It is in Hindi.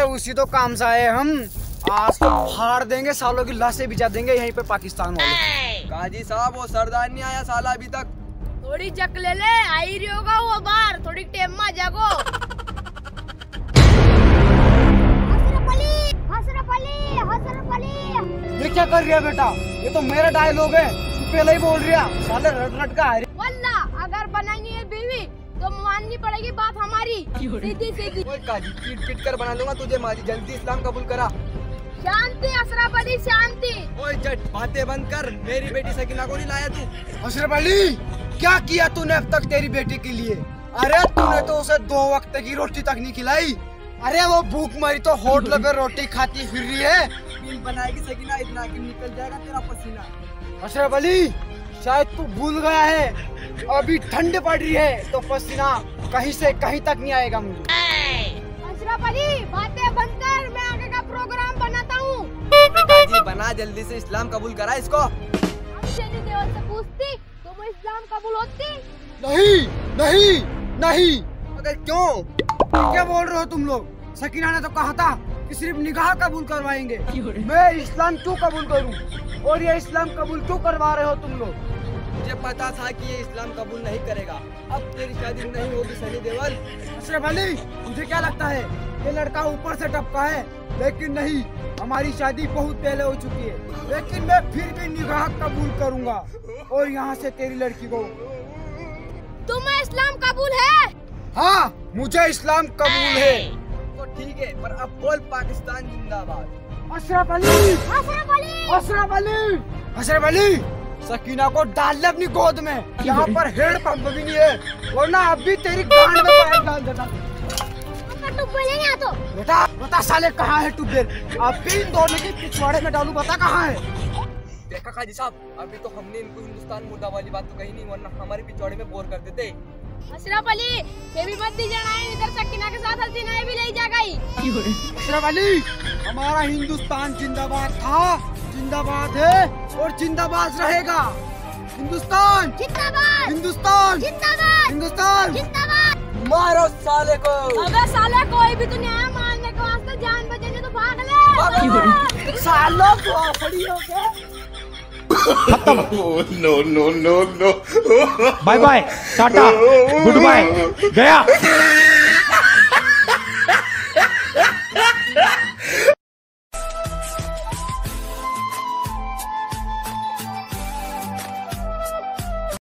उसी तो काम से आए हम। आज तो फाड़ देंगे, सालों की लाशें बिछा देंगे यहीं पे पाकिस्तान वाले। काजी साहब वो सरदार नहीं आया साला अभी तक। थोड़ी जक ले ले, आई रही होगा वो बाहर, थोड़ी टेम में जागो। ये क्या कर रही है बेटा? ये तो मेरा डायलॉग है, तू पहले ही बोल रही है। साले रट रट का है। वल्ला अगर बनाएंगे ये बीवी तो माननी पड़ेगी बात हमारी, सीधी सीधी। ओए काजी पीट पीट कर बना दूंगा तुझे मारी, जल्दी इस्लाम कबूल करा। शांति अशरफ अली शांति। ओए जट बातें बंद कर, मेरी बेटी सकीना को नहीं लाया तू। अशरफ अली क्या किया तूने अब तक तेरी बेटी के लिए? अरे तूने तो उसे 2 वक्त की रोटी तक नहीं खिलाई। अरे वो भूख मरी तो होटल पे रोटी खाती फिर रही है। बिल बनाएगी सकीना, इतना कि निकल जाएगा तेरा पसीना। अशरफ अली शायद तू भूल गया है, अभी ठंड पड़ रही है तो पसीना कहीं से कहीं तक नहीं आएगा मुझे। अशरफ अली बातें बंद कर, मैं आगे का प्रोग्राम बनाता हूँ। काजी बना जल्दी से, इस्लाम कबूल करा इसको। हम सनी देओल से पूछती तो वो इस्लाम कबूल होती? नहीं नहीं नहीं। अगर क्यों? क्या बोल रहे हो तुम लोग? सकीना ने तो कहा था कि सिर्फ निकाह कबूल करवाएंगे। मैं इस्लाम क्यों कबूल करूं? और ये इस्लाम कबूल क्यों करवा रहे हो तुम लोग? मुझे पता था कि ये इस्लाम कबूल नहीं करेगा। अब तेरी शादी नहीं होगी सनी देओल। अशरफ अली मुझे क्या लगता है ये लड़का ऊपर से टपका है, लेकिन नहीं, हमारी शादी बहुत पहले हो चुकी है। लेकिन मैं फिर भी निकाह कबूल करूंगा और यहाँ से तेरी लड़की को। तुम्हें इस्लाम कबूल है? हाँ मुझे इस्लाम कबूल है। तो ठीक है, पर अब बोल पाकिस्तान जिंदाबाद। अशरफ अली अशरफ अली अशरफ अली अशरफ अली सकीना को डाल ले अपनी गोद में। यहाँ पर हेड पंप भी नहीं है, वरना अभी तेरी गांड में पैर डाल देता। तो बेटा बता साले कहाँ है ट्यूबवेल? अभी इन दोनों के पिछवाड़े में डालू, बता कहाँ है? देखा काजी साहब, अभी तो हमने इनको हिंदुस्तान मुर्दा वाली बात तो कही नहीं, वरना हमारे पिछवाड़े में बोर कर देते। अशरफ अली ये भी मत दीजिए, इधर सकीना के साथ हसीना भी ले जा गई। अशरफ अली हमारा हिंदुस्तान जिंदाबाद था, जिंदाबाद है और जिंदाबाद रहेगा। हिंदुस्तान जिंदाबाद, हिंदुस्तान जिंदाबाद, हिंदुस्तान। जिंदाबाद। मारो साले को। अबे साले कोई भी तो न्याय मानने के वास्ते जान बचेगी तो भाग ले। सालों को खड़ी हो गए। No no no no. Bye bye, tata, goodbye, गया।